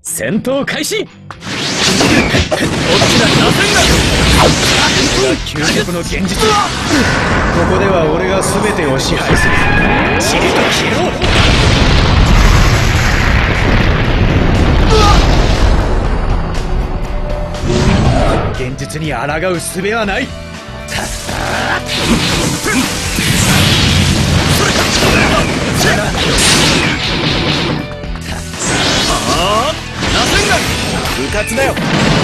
戦闘開始。こっちだ、螺旋が究極の現実。ここでは俺が全てを支配する。チリと消えろ。現実に抗う術はない。部活だよ。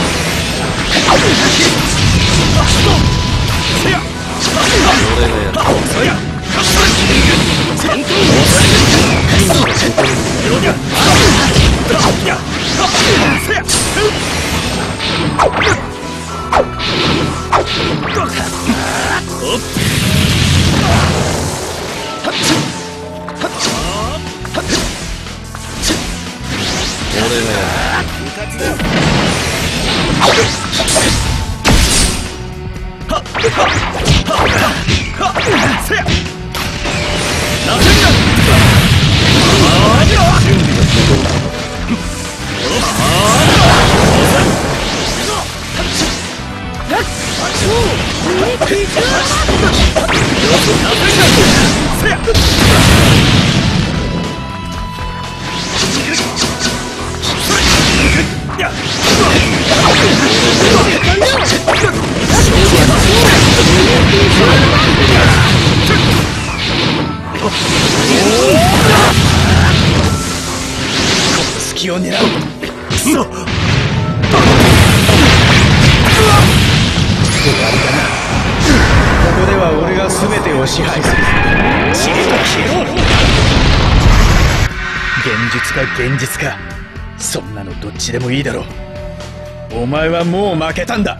隙を狙う。クソ。終わりだな。ここでは俺が全てを支配する。チリと消えろ。現実か現実か、そんなのどっちでもいいだろう。お前はもう負けたんだ。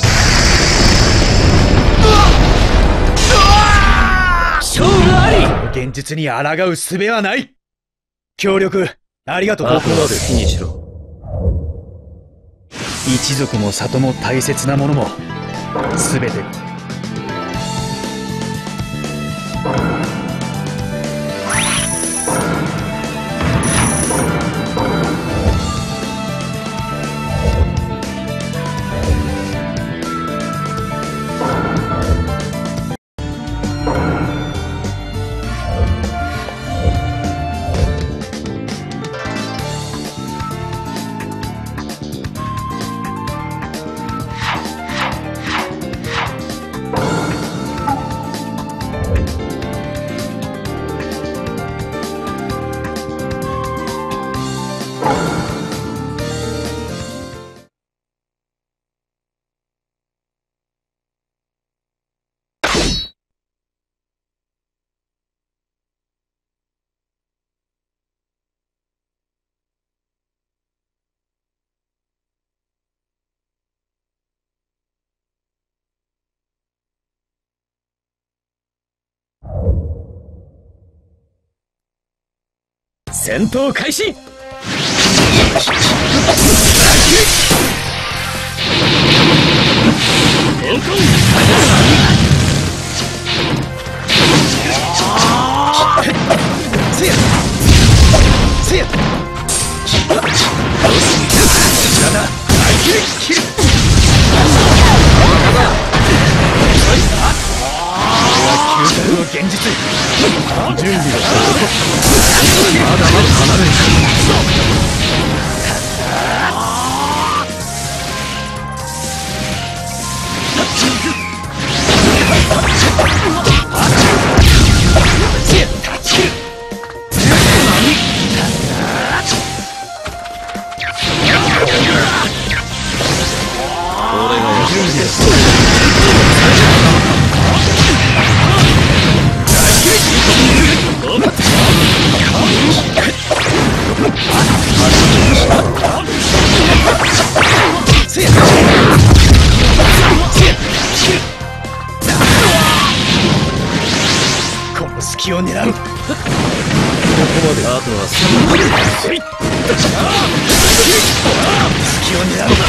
勝負あり。現実に抗う術はない。協力ありがとう。あくまで好きにしろ。一族も里も大切なものも全て戦闘開始。現実。準備がまだまだ離れない。俺が準備です。この隙を狙う。ここまで。あとは隙を狙う。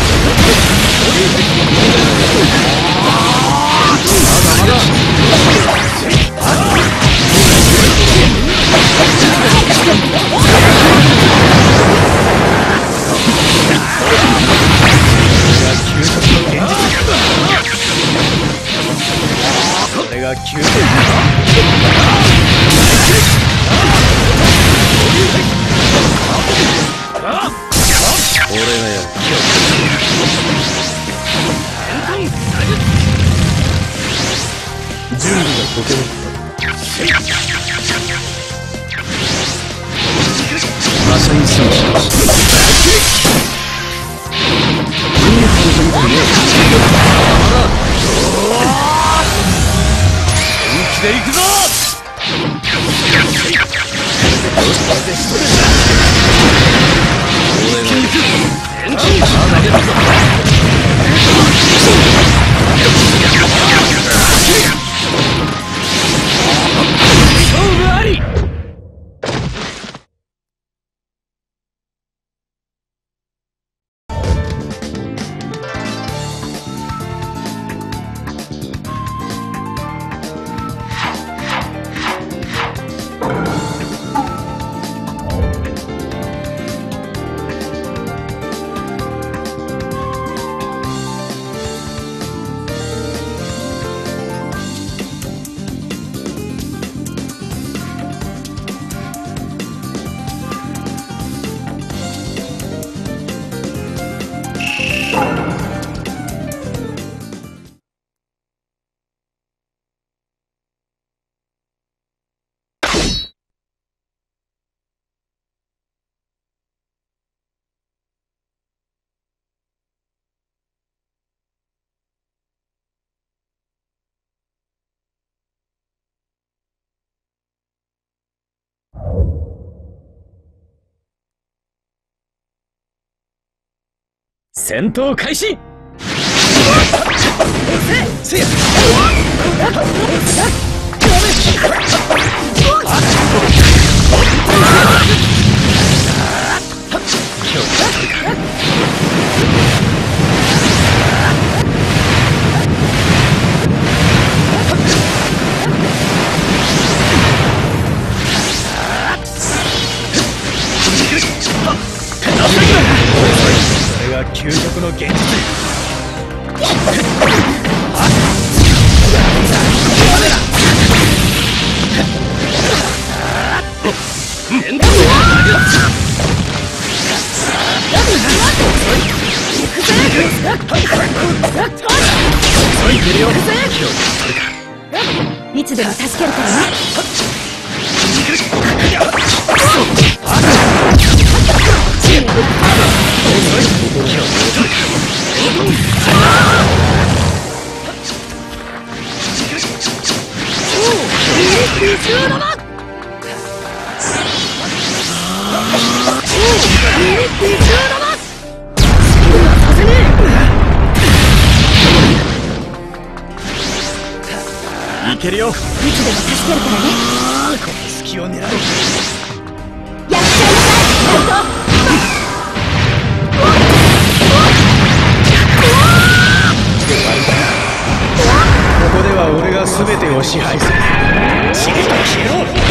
まだまだ。 急だ。俺がやる。準備が整った。アサイン戦士本気で行くぞ。勝負あり。戦闘開始。せや。それが究極の現実。 いつでも助けるからね。 いけるよ。いつでも助けるからね。 この隙を狙う。 やっちゃいなさい。 ここでは俺が全てを支配する。しれっと消えろ。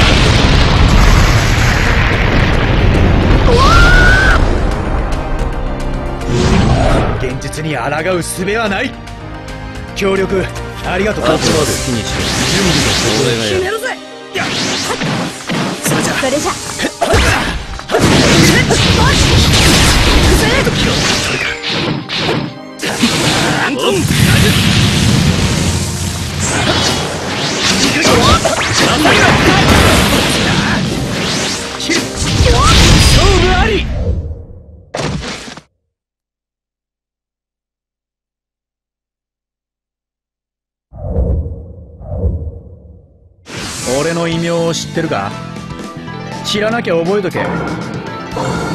現実に抗う術はない。協力ありがとう。あとまでフィニッシュ。準備がそれがやる。決めるぜ。それじゃ。 それじゃ。 勝負あり。俺の異名を知ってるか？知らなきゃ覚えとけ。